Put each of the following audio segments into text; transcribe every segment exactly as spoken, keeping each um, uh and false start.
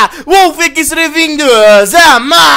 Wolf aqui, sejam bem-vindos a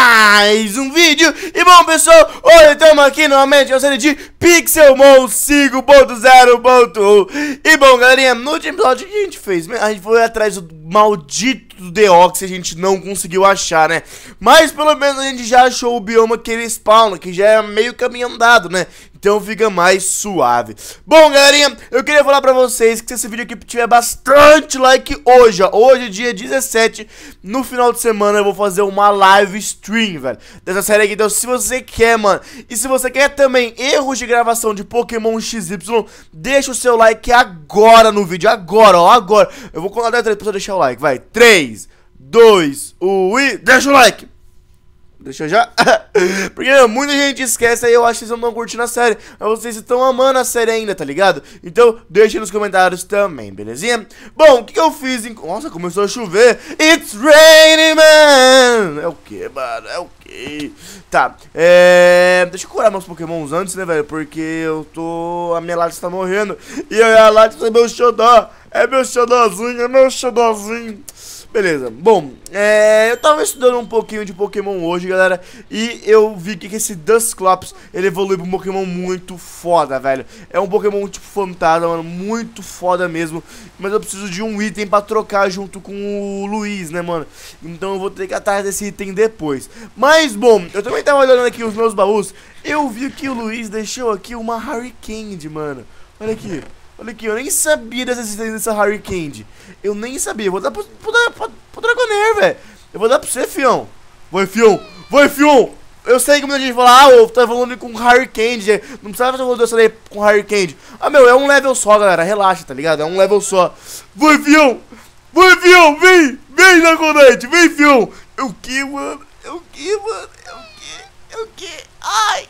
mais um vídeo. E bom, pessoal, hoje estamos aqui novamente na série de Pixelmon cinco ponto zero ponto um. E bom, galerinha, no último episódio, o que a gente fez? A gente foi atrás do maldito Deoxys e a gente não conseguiu achar, né? Mas pelo menos a gente já achou o bioma que ele spawna, que já é meio caminho andado, né? Então fica mais suave. Bom, galerinha, eu queria falar pra vocês que se esse vídeo aqui tiver bastante like hoje, ó, hoje dia dezessete, no final de semana eu vou fazer uma live stream, velho, dessa série aqui. Então se você quer, mano, e se você quer também erros de gravação de Pokémon X Y, deixa o seu like agora no vídeo, agora, ó, agora. Eu vou contar até três pra você deixar o like, vai, três, dois, um e deixa o like. Deixa eu já. Porque muita gente esquece aí, eu acho que vocês não estão curtindo a série, mas vocês estão amando a série ainda, tá ligado? Então deixa nos comentários também, belezinha? Bom, o que, que eu fiz em... Nossa, começou a chover. It's raining, man. É o que, mano? É o que? Tá, é... deixa eu curar meus pokémons antes, né, velho? Porque eu tô... A minha Latias tá morrendo. E a Latias é meu xodó. É meu xodózinho, é meu xodózinho. Beleza, bom, é, eu tava estudando um pouquinho de Pokémon hoje, galera, e eu vi que esse Dusclops, ele evolui pra um Pokémon muito foda, velho. É um Pokémon tipo fantasma, mano, muito foda mesmo, mas eu preciso de um item pra trocar junto com o Luiz, né, mano? Então eu vou ter que ir atrás desse item depois. Mas, bom, eu também tava olhando aqui os meus baús, eu vi que o Luiz deixou aqui uma Hurricane, mano. Olha aqui. Olha aqui, eu nem sabia dessa existência dessa Hurricane. Eu nem sabia. Eu vou dar pro, pro, pro, pro Dragonair, velho. Eu vou dar pra você, fião. Vai, fião. Vai, fião. Eu sei que muita gente fala, ah, eu tô evoluindo com Hurricane. Não precisava evoluir essa daí com Hurricane. Ah, meu, é um level só, galera. Relaxa, tá ligado? É um level só. Vai, fião. Vai, fião. Vem. Vem, Dragonite. Vem, fião. É o que, mano? É o que, mano? É o que? É o que? Ai.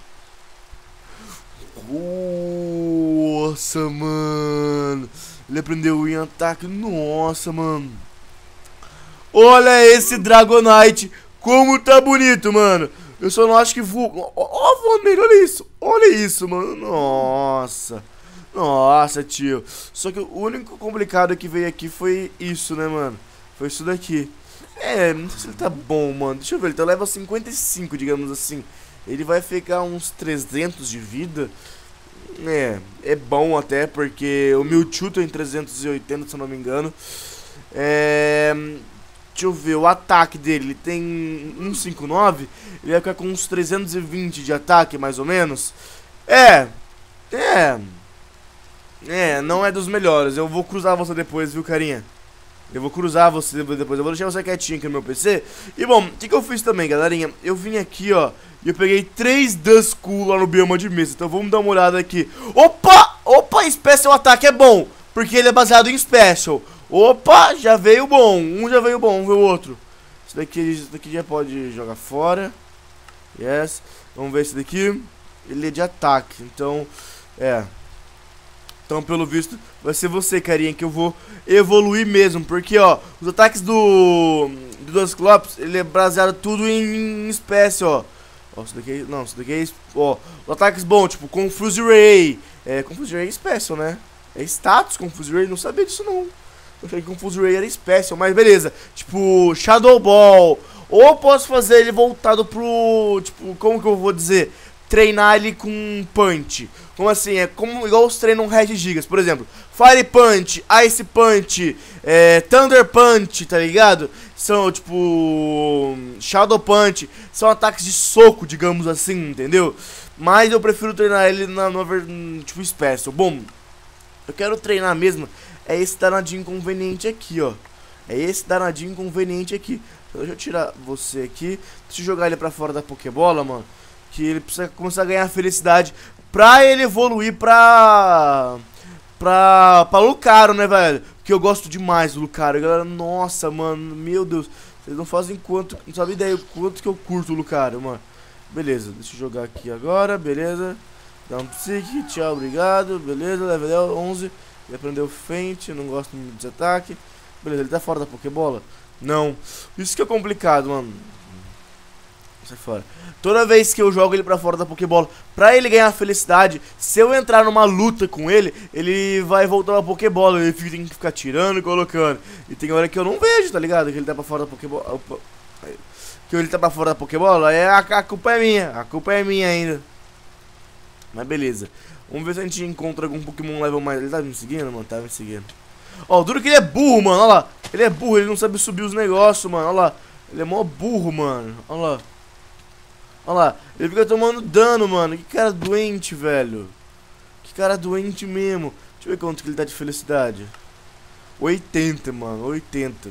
Nossa, mano. Ele aprendeu em ataque. Nossa, mano. Olha esse Dragonite. Como tá bonito, mano. Eu só não acho que voa. Ó, voando nele, olha isso. Olha isso, mano. Nossa. Nossa, tio. Só que o único complicado que veio aqui foi isso, né, mano? Foi isso daqui. É, não sei se ele tá bom, mano. Deixa eu ver, ele tá level cinquenta e cinco, digamos assim. Ele vai ficar uns trezentos de vida. É, é bom até, porque o Mewtwo tem trezentos e oitenta, se eu não me engano. É, deixa eu ver, o ataque dele, ele tem cento e cinquenta e nove. Ele vai ficar com uns trezentos e vinte de ataque, mais ou menos. É, é, é, não é dos melhores. Eu vou cruzar você depois, viu, carinha? Eu vou cruzar você depois, eu vou deixar você quietinho aqui no meu P C. E bom, o que, que eu fiz também, galerinha? Eu vim aqui, ó, e eu peguei três Duskull lá no bioma de mesa. Então vamos dar uma olhada aqui. Opa! Opa, Special Attack é bom, porque ele é baseado em Special. Opa, já veio bom. Um já veio bom, vamos ver o outro. Esse daqui, esse daqui já pode jogar fora. Yes. Vamos ver esse daqui. Ele é de ataque, então, é... Então, pelo visto, vai ser você, carinha, que eu vou evoluir mesmo. Porque, ó, os ataques do, do Dusclops, ele é baseado tudo em, em espécie, ó. Ó, isso daqui, não, isso daqui é, ó, os ataques bons, tipo, Confuse Ray. É, Confuse Ray é Special, né? É status Confuse Ray, não sabia disso, não. Eu achei que Confuse Ray era Special, mas beleza. Tipo, Shadow Ball. Ou posso fazer ele voltado pro, tipo, como que eu vou dizer? Treinar ele com Punch. Como assim? É como igual os treinam Red Gigas. Por exemplo, Fire Punch, Ice Punch, é, Thunder Punch, tá ligado? São tipo Shadow Punch. São ataques de soco, digamos assim, entendeu? Mas eu prefiro treinar ele na, na tipo Special. Bom, eu quero treinar mesmo. É esse danadinho inconveniente aqui, ó. É esse danadinho inconveniente aqui. Então, deixa eu tirar você aqui. Deixa eu jogar ele pra fora da Pokébola, mano. Que ele precisa começar a ganhar felicidade pra ele evoluir pra... Pra... Pra Lucario, né, velho? Porque eu gosto demais do Lucario, galera. Nossa, mano, meu Deus. Vocês não fazem quanto... Não sabem ideia o quanto que eu curto o Lucario, mano. Beleza, deixa eu jogar aqui agora, beleza. Dá um psique, tchau, obrigado. Beleza, level onze. Ele aprendeu Feint, eu não gosto muito de ataque. Beleza, ele tá fora da Pokébola? Não. Isso que é complicado, mano. Sai fora. Toda vez que eu jogo ele pra fora da Pokébola, pra ele ganhar felicidade, se eu entrar numa luta com ele, ele vai voltar pra Pokébola. Ele fica, tem que ficar tirando e colocando. E tem hora que eu não vejo, tá ligado? Que ele tá pra fora da Pokébola. Opa. Que ele tá pra fora da Pokébola, aí a, a culpa é minha. A culpa é minha ainda. Mas beleza. Vamos ver se a gente encontra algum Pokémon level mais. Ele tá me seguindo, mano? Tá me seguindo. Ó, duro que ele é burro, mano. Olha lá. Ele é burro, ele não sabe subir os negócios, mano. Olha lá. Ele é mó burro, mano. Olha lá. Olha lá. Ele fica tomando dano, mano. Que cara doente, velho. Que cara doente mesmo. Deixa eu ver quanto que ele tá de felicidade. oitenta, mano. oitenta.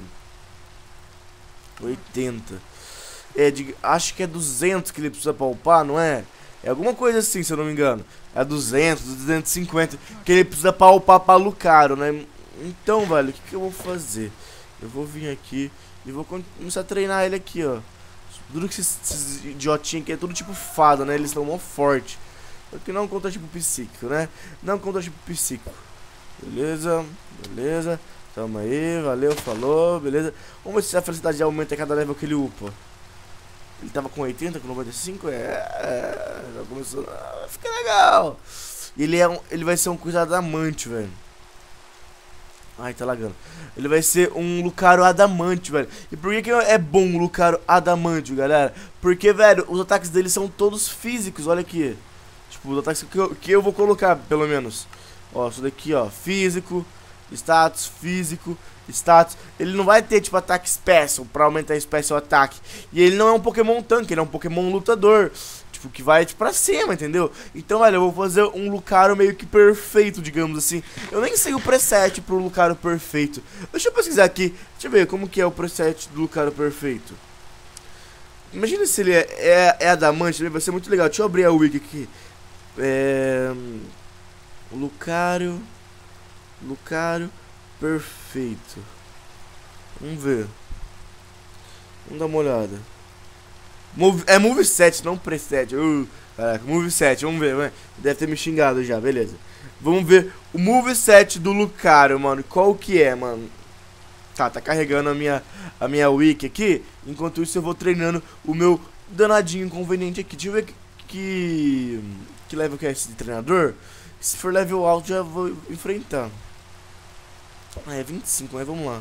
oitenta. É, de, acho que é duzentos que ele precisa palpar, não é? É alguma coisa assim, se eu não me engano. É duzentos, duzentos e cinquenta que ele precisa palpar pra Lucario, né? Então, velho, o que, que eu vou fazer? Eu vou vir aqui e vou começar a treinar ele aqui, ó. Duro que esses, esses idiotinhos aqui é tudo tipo fada, né? Eles estão mó forte. Só que não conta tipo psíquico, né? Não conta tipo psíquico. Beleza, beleza. Tamo aí, valeu, falou, beleza. Vamos ver se a felicidade aumenta a cada level que ele upa. Ele tava com oitenta, com noventa e cinco, é, é, já começou a ficar legal. E ele, é um, ele vai ser um cuidado adamante, velho. Ai, tá lagando. Ele vai ser um Lucario adamante, velho. E por que, que é bom o Lucario adamante, galera? Porque, velho, os ataques dele são todos físicos, olha aqui. Tipo, os ataques que eu, que eu vou colocar, pelo menos. Ó, isso daqui, ó, físico, status, físico, status. Ele não vai ter, tipo, ataque special pra aumentar special ataque. E ele não é um Pokémon tanque, ele é um Pokémon lutador. Tipo, que vai, tipo, pra cima, entendeu? Então, olha, eu vou fazer um Lucario meio que perfeito, digamos assim. Eu nem sei o preset pro Lucario perfeito. Deixa eu pesquisar aqui. Deixa eu ver como que é o preset do Lucario perfeito. Imagina se ele é, é, é adamante, vai ser muito legal. Deixa eu abrir a wiki aqui. É... Lucario... Lucario perfeito. Vamos ver. Vamos dar uma olhada. Move, é moveset, não preset. Uh, caraca, moveset, vamos ver. Deve ter me xingado já, beleza. Vamos ver o moveset do Lucario, mano. Qual que é, mano? Tá, tá carregando a minha, a minha wiki aqui. Enquanto isso eu vou treinando o meu danadinho inconveniente aqui. Deixa eu ver que, que, que level que é esse de treinador. Se for level alto já vou enfrentar. Ah, é vinte e cinco, mas vamos lá.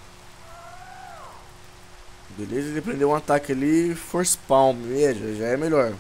Beleza, ele prendeu um ataque ali, Force Palm, veja, já é melhor.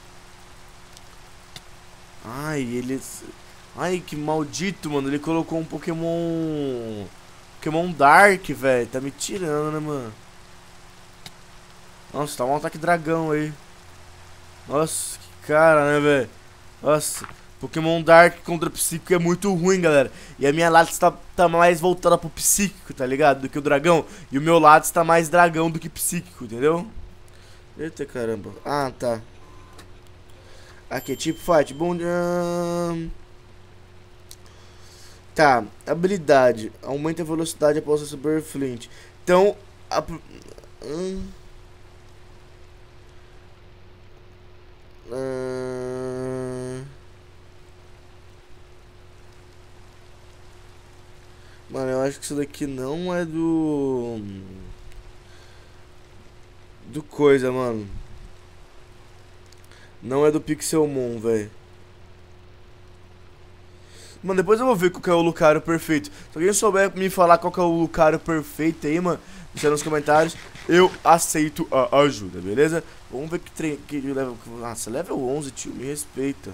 Ai, ele... Ai, que maldito, mano, ele colocou um Pokémon... Pokémon Dark, velho, tá me tirando, né, mano. Nossa, tá um ataque dragão aí. Nossa, que cara, né, velho. Nossa... Pokémon Dark contra Psíquico é muito ruim, galera. E a minha Latias tá, tá mais voltada pro Psíquico, tá ligado? Do que o dragão. E o meu Latias tá mais dragão do que Psíquico, entendeu? Eita caramba. Ah, tá. Aqui, tipo fight. Bom. Hum... Tá, habilidade. Aumenta a velocidade após a Super Flint. Então. A... Hum... Hum... Mano, eu acho que isso daqui não é do... Do coisa, mano. Não é do Pixelmon, velho. Mano, depois eu vou ver qual que é o Lucario perfeito. Se alguém souber me falar qual que é o Lucario perfeito aí, mano, deixa nos comentários. Eu aceito a ajuda, beleza? Vamos ver que treino... Que level... Nossa, level onze, tio, me respeita.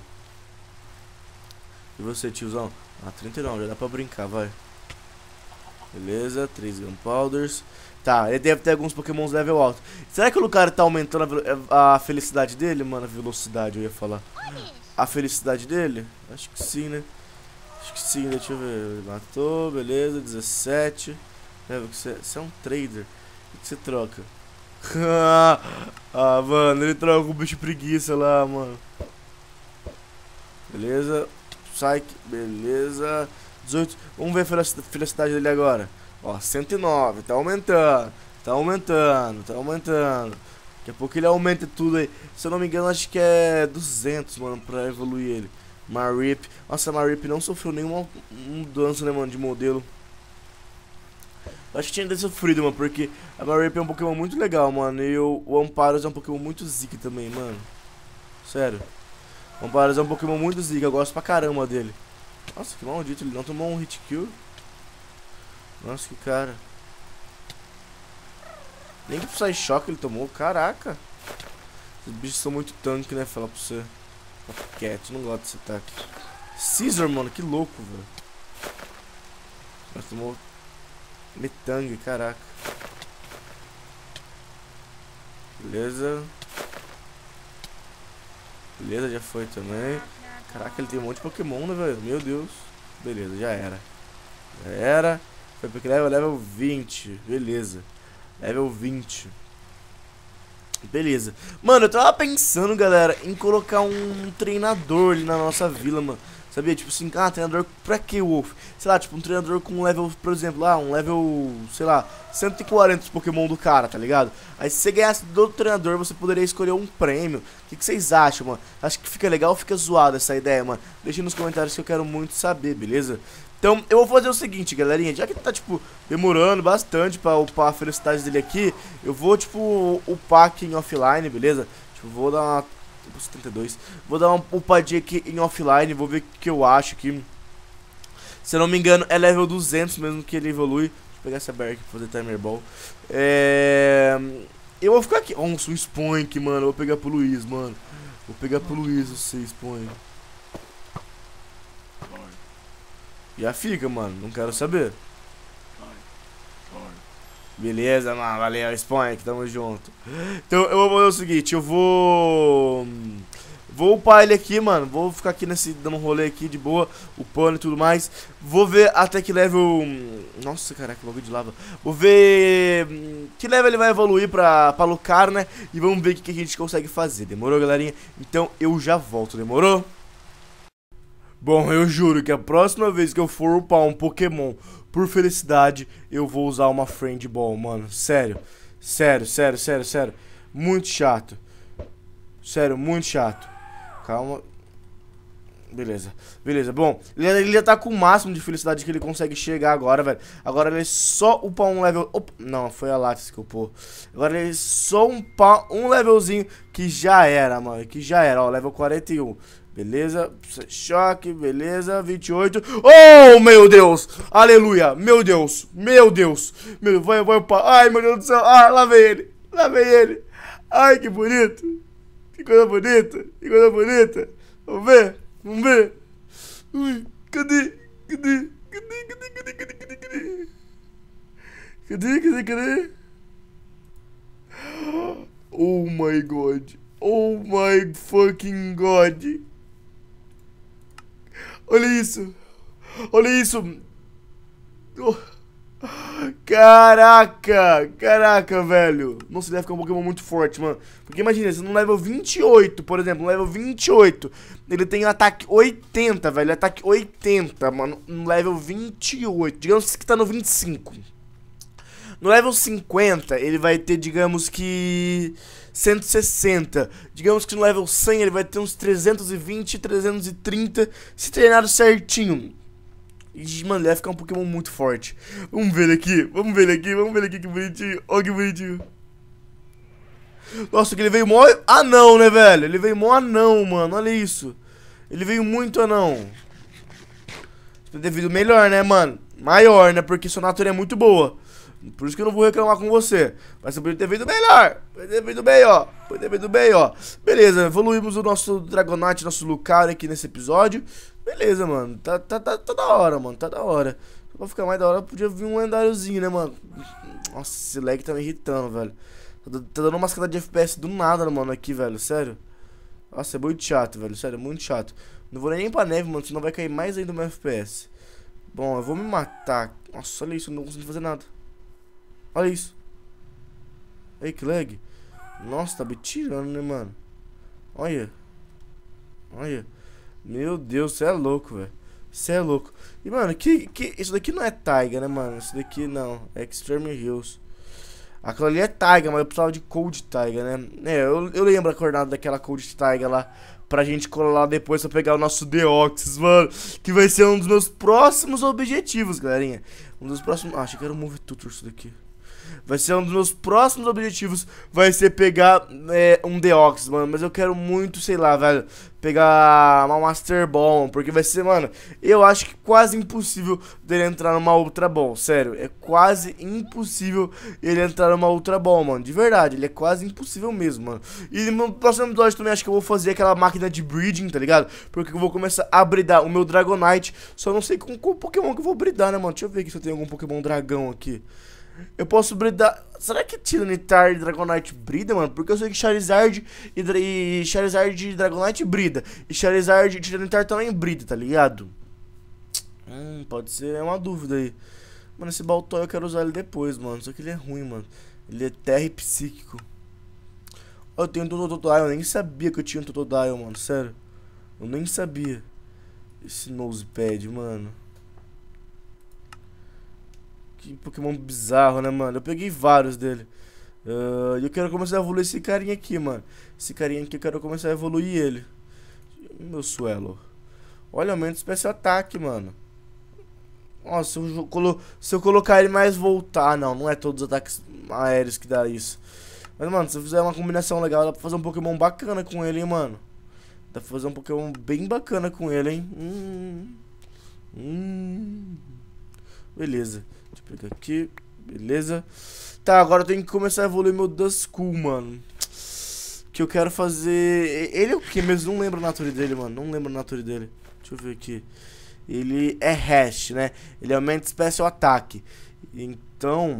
E você, tiozão? Ah, trinta e nove, já dá pra brincar, vai. Beleza, três Gunpowders. Tá, ele deve ter alguns Pokémons level alto. Será que o Lucario tá aumentando a, a felicidade dele, mano? A velocidade, eu ia falar. A felicidade dele? Acho que sim, né? Acho que sim, deixa eu ver. Ele matou, beleza, dezessete. Você, você é um trader. O que você troca? Ah, mano, ele troca o bicho preguiça lá, mano. Beleza. Psyche, beleza. dezoito. Vamos ver a felicidade dele agora. Ó, cento e nove. Tá aumentando. Tá aumentando. Tá aumentando. Daqui a pouco ele aumenta tudo aí. Se eu não me engano, acho que é duzentos, mano, pra evoluir ele. Marip. Nossa, a Marip não sofreu nenhuma mudança, né, mano, de modelo. Eu acho que tinha que ter sofrido, mano, porque a Mareep é um Pokémon muito legal, mano. E o, o Ampharos é um Pokémon muito zica também, mano. Sério. O Ampharos é um Pokémon muito zica, eu gosto pra caramba dele. Nossa, que maldito, ele não tomou um hit kill. Nossa, que cara. Nem que Psy Shock ele tomou, caraca. Os bichos são muito tanque, né, falar pra você. Cat, não gosto desse ataque. Scizor, mano, que louco, velho. Mas tomou Metang, caraca. Beleza. Beleza, já foi também. Caraca, ele tem um monte de Pokémon, né, velho? Meu Deus. Beleza, já era. Já era. Foi porque level, level vinte. Beleza. Level vinte. Beleza. Mano, eu tava pensando, galera, em colocar um treinador ali na nossa vila, mano. Sabia? Tipo assim, ah, treinador pra que, Wolf? Sei lá, tipo um treinador com level, por exemplo, lá, um level, sei lá, cento e quarenta dos Pokémon do cara, tá ligado? Aí se você ganhasse do outro treinador, você poderia escolher um prêmio. O que, que vocês acham, mano? Acho que fica legal ou fica zoado essa ideia, mano? Deixa nos comentários que eu quero muito saber, beleza? Então, eu vou fazer o seguinte, galerinha, já que tá, tipo, demorando bastante pra upar a felicidade dele aqui, eu vou, tipo, upar aqui em offline, beleza? Tipo, vou dar uma... setenta e dois. Vou dar uma upadinha aqui em offline, vou ver o que eu acho aqui. Se eu não me engano, é level duzentos mesmo que ele evolui. Deixa eu pegar essa barra aqui pra fazer Timer Ball. É... Eu vou ficar aqui. Nossa, um Spoink, mano. Eu vou pegar pro Luiz, mano. Vou pegar pro Luiz, você, Spoink. Já fica, mano. Não quero saber. Beleza, mano. Valeu, Spoink. Tamo junto. Então, eu vou fazer o seguinte. Eu vou... Vou upar ele aqui, mano. Vou ficar aqui nesse... Dando um rolê aqui de boa. Upando e tudo mais. Vou ver até que level... Nossa, caraca, bagulho de lava. Vou ver... Que level ele vai evoluir pra, pra Lucario, né? E vamos ver o que, que a gente consegue fazer. Demorou, galerinha? Então, eu já volto. Demorou? Bom, eu juro que a próxima vez que eu for upar um Pokémon por felicidade, eu vou usar uma Friend Ball, mano. Sério. Sério, sério, sério, sério. Muito chato. Sério, muito chato. Calma. Beleza, beleza. Bom, ele, ele já tá com o máximo de felicidade que ele consegue chegar agora, velho. Agora ele só upar um level... Opa, não, foi a Latias que upou. Agora ele só upar um levelzinho que já era, mano. Que já era, ó, level quarenta e um. Beleza, choque, beleza, vinte e oito. Oh, meu Deus, aleluia, meu Deus, meu Deus. Meu, vai, vai upar, ai, meu Deus do céu. Ah, lá vem ele, lá vem ele. Ai, que bonito. Que coisa bonita, que coisa bonita. Vamos ver, vamos ver. Ui, cadê, cadê, cadê, cadê, cadê, cadê, cadê, cadê? Cadê, cadê, cadê? Oh my god, oh my fucking god. Olha isso. Olha isso. Oh. Caraca. Caraca, velho. Nossa, ele deve ficar um Pokémon muito forte, mano. Porque imagina, se no level vinte e oito, por exemplo, no level vinte e oito, ele tem um ataque oitenta, velho. Ataque oitenta, mano. No level vinte e oito. Digamos que tá no vinte e cinco. No level cinquenta, ele vai ter, digamos que... cento e sessenta. Digamos que no level cem ele vai ter uns trezentos e vinte, trezentos e trinta. Se treinado certinho. E, mano, ele vai ficar um Pokémon muito forte. Vamos ver ele aqui, vamos ver ele aqui, vamos ver ele aqui, que bonitinho. Olha que bonitinho. Nossa, que ele veio mó anão, né, velho? Ele veio mó anão, mano, olha isso. Ele veio muito anão. Devido melhor, né, mano? Maior, né, porque sua natureza é muito boa. Por isso que eu não vou reclamar com você. Mas você podia ter vindo melhor. Podia ter vindo bem, ó. Podia ter vindo bem, ó. Beleza, evoluímos o nosso Dragonite, nosso Lucario aqui nesse episódio. Beleza, mano. Tá, tá, tá, tá da hora, mano. Tá da hora. Pra ficar mais da hora, podia vir um lendáriozinho, né, mano? Nossa, esse lag tá me irritando, velho. Tá, tá dando uma escada de F P S do nada, mano, aqui, velho. Sério. Nossa, é muito chato, velho. Sério, é muito chato. Não vou nem pra neve, mano. Senão vai cair mais ainda o meu F P S. Bom, eu vou me matar. Nossa, olha isso. Eu não consigo fazer nada. Olha isso. Ei, que lag. Nossa, tá me tirando, né, mano? Olha. Olha. Meu Deus, você é louco, velho. Você é louco. E, mano, que, que... isso daqui não é Taiga, né, mano? Isso daqui não. É Extreme Hills. Aquela ali é Taiga, mas eu precisava de Cold Taiga, né? É, eu, eu lembro a coordenada daquela Cold Taiga lá. Pra gente colar lá depois pra pegar o nosso Deoxys, mano. Que vai ser um dos meus próximos objetivos, galerinha. Um dos próximos... Ah, achei que era o Move Tutor isso daqui. Vai ser um dos meus próximos objetivos. Vai ser pegar é, um Deoxys, mano. Mas eu quero muito, sei lá, velho, pegar uma Master Ball. Porque vai ser, mano, eu acho que quase impossível dele entrar numa Ultra Ball. Sério, é quase impossível ele entrar numa Ultra Ball, mano. De verdade, ele é quase impossível mesmo, mano. E no próximo episódio também acho que eu vou fazer aquela máquina de breeding, tá ligado? Porque eu vou começar a bridar o meu Dragonite. Só não sei com qual Pokémon que eu vou bridar, né, mano? Deixa eu ver aqui se eu tenho algum Pokémon dragão aqui. Eu posso bridar... Será que Tyranitar e Dragonite brida, mano? Porque eu sei que Charizard e, Dra... e Charizard e Dragonite brida. E Charizard e Tyranitar também brida, tá ligado? Hum, pode ser, é uma dúvida aí. Mano, esse Baltoy eu quero usar ele depois, mano. Só que ele é ruim, mano. Ele é terra e psíquico. Ó, eu tenho um Totodile, eu nem sabia que eu tinha um Totodile, mano. Sério. Eu nem sabia. Esse Nosepad, mano. Que Pokémon bizarro, né, mano? Eu peguei vários dele. E uh, eu quero começar a evoluir esse carinha aqui, mano. Esse carinha aqui eu quero começar a evoluir ele. Meu Suelo. Olha, aumenta o especial ataque, mano. Nossa, se eu, colo se eu colocar ele mais voltar... Não, não é todos os ataques aéreos que dá isso. Mas, mano, se eu fizer uma combinação legal, dá pra fazer um Pokémon bacana com ele, hein, mano. Dá pra fazer um Pokémon bem bacana com ele, hein. Hum... Hum... Beleza. Deixa eu pegar aqui. Beleza. Tá, agora eu tenho que começar a evoluir meu Duskull, mano. Que eu quero fazer... Ele é o que mesmo? Não lembro a natureza dele, mano. Não lembro a natureza dele. Deixa eu ver aqui. Ele é hash, né? Ele aumenta Special Attack. Então...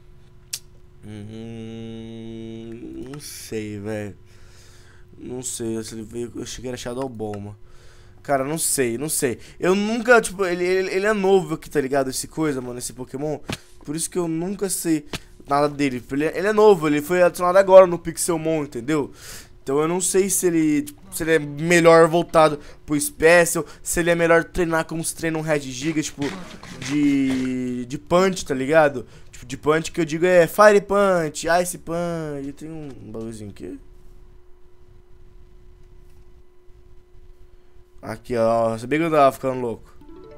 Hum... Não sei, velho. Não sei. Se ele veio... Eu cheguei a achar Shadow Ball, mano. Cara, não sei, não sei. Eu nunca, tipo, ele, ele, ele é novo aqui, tá ligado? Esse coisa, mano, esse Pokémon. Por isso que eu nunca sei nada dele. Ele, ele é novo, ele foi adicionado agora no Pixelmon, entendeu? Então eu não sei se ele, tipo, se ele é melhor voltado pro Special, se ele é melhor treinar como se treina um Red Giga, tipo, de, de Punch, tá ligado? Tipo, de Punch que eu digo é Fire Punch, Ice Punch. Tem um bagulhozinho aqui. Aqui, ó, sabia que eu tava ficando louco.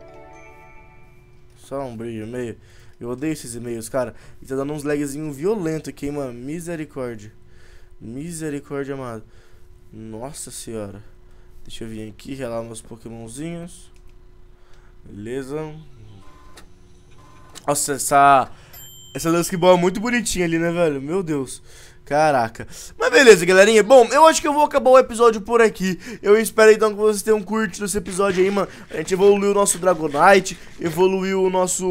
Só um brilho meio. Eu odeio esses e-mails, cara. E tá dando uns lagzinho violento aqui, hein, mano. Misericórdia. Misericórdia, amado. Nossa senhora. Deixa eu vir aqui, relar meus pokémonzinhos. Beleza. Nossa, essa... Essa Dusk Ball é muito bonitinha ali, né, velho? Meu Deus. Caraca. Mas beleza, galerinha. Bom, eu acho que eu vou acabar o episódio por aqui. Eu espero então que vocês tenham curtido esse episódio aí, mano. A gente evoluiu o nosso Dragonite, evoluiu o nosso...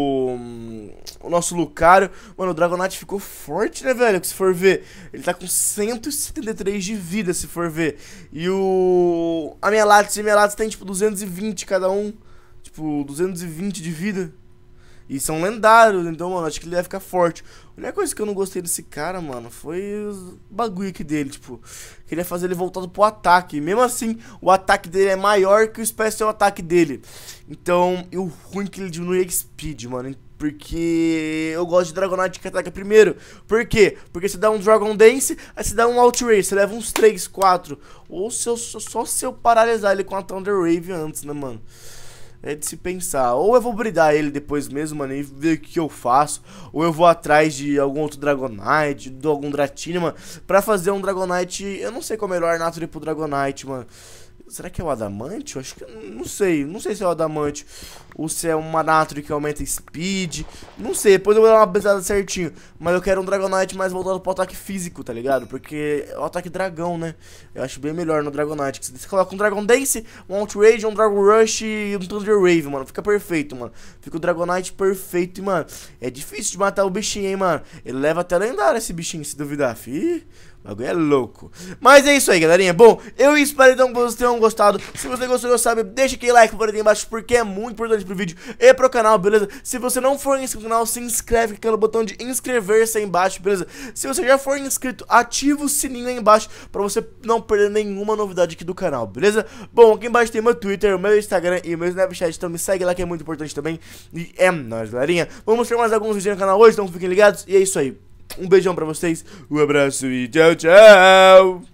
O nosso Lucario. Mano, o Dragonite ficou forte, né, velho? Que se for ver, ele tá com cento e setenta e três de vida, se for ver. E o... A minha Latias e a minha Latias tem, tipo, duzentos e vinte cada um. Tipo, duzentos e vinte de vida. E são lendários, então, mano, acho que ele vai ficar forte. A única coisa que eu não gostei desse cara, mano, foi os bagulho aqui dele, tipo, queria fazer ele voltado pro ataque. Mesmo assim, o ataque dele é maior que o special ataque dele. Então, e o ruim é que ele diminui a speed, mano, porque eu gosto de Dragonite que ataca primeiro. Por quê? Porque você dá um Dragon Dance, aí você dá um Outrage, você leva uns três, quatro. Ou se eu, só se eu paralisar ele com a Thunder Wave antes, né, mano? É de se pensar, ou eu vou bridar ele depois mesmo, mano, e ver o que eu faço. Ou eu vou atrás de algum outro Dragonite, de algum Dratini, mano, pra fazer um Dragonite. Eu não sei qual é o melhor Nature pro Dragonite, mano. Será que é o Adamante? Eu acho que... Não sei, não sei se é o Adamante ou se é uma Nature que aumenta Speed. Não sei, depois eu vou dar uma pesada certinho. Mas eu quero um Dragonite mais voltado pro ataque físico, tá ligado? Porque é o ataque dragão, né? Eu acho bem melhor no Dragonite. Você coloca um Dragon Dance, um Outrage, um Dragon Rush e um Thunder Wave, mano. Fica perfeito, mano. Fica o Dragonite perfeito e, mano, é difícil de matar o bichinho, hein, mano. Ele leva até lendário esse bichinho, se duvidar, fi. O bagulho é louco. Mas é isso aí, galerinha. Bom, eu espero então que vocês tenham gostado. Se você gostou, já sabe, deixa aquele like por aí embaixo, porque é muito importante pro vídeo e pro canal, beleza? Se você não for inscrito no canal, se inscreve, clica no botão de inscrever-se aí embaixo, beleza? Se você já for inscrito, ativa o sininho aí embaixo pra você não perder nenhuma novidade aqui do canal, beleza? Bom, aqui embaixo tem meu Twitter, o meu Instagram e o meu Snapchat, então me segue lá que é muito importante também. E é nóis, galerinha. Vamos ter mais alguns vídeos no canal hoje, então fiquem ligados. E é isso aí. Um beijão pra vocês, um abraço e tchau, tchau!